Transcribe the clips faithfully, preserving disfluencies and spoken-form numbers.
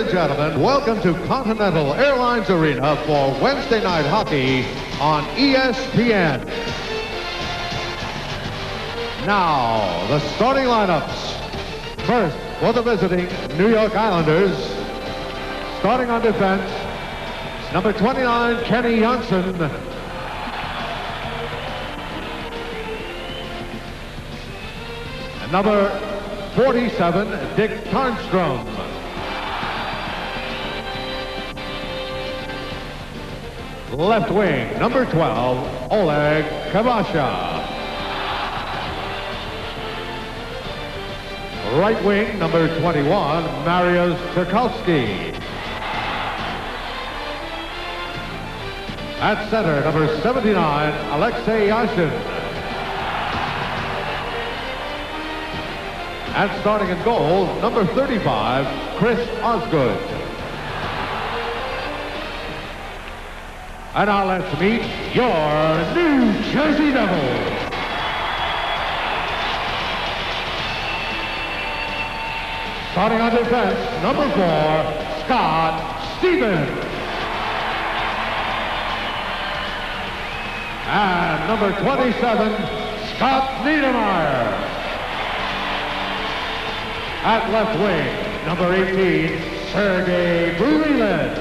and gentlemen, welcome to Continental Airlines Arena for Wednesday Night Hockey on E S P N. Now, the starting lineups. First, for the visiting New York Islanders, starting on defense, number twenty-nine, Kenny Janssen. And number forty-seven, Dick Tarnstrom. Left wing, number twelve, Oleg Kavasha. Right wing, number twenty-one, Mariusz Turkowski. At center, number seventy-nine, Alexei Yashin. And starting in goal, number thirty-five, Chris Osgood. And now let's meet your New Jersey Devils. Starting on defense, number four, Scott Stevens. And number twenty-seven, Scott Niedermayer. At left wing, number eighteen, Sergei Brulin.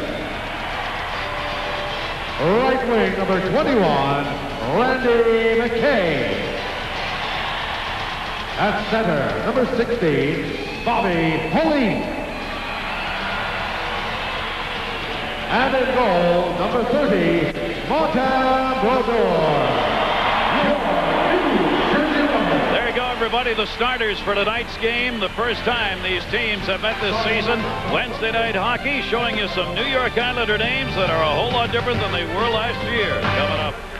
Right wing, number twenty-one, Randy McKay. At center, number sixteen, Bobby Holy. And in goal, number thirty, Martin Brodeur. There you go, everybody. The starters for tonight's game. The first time these teams have met this season. Wednesday Night Hockey showing you some New York Islander names that are a whole lot different than they were last year. Coming up.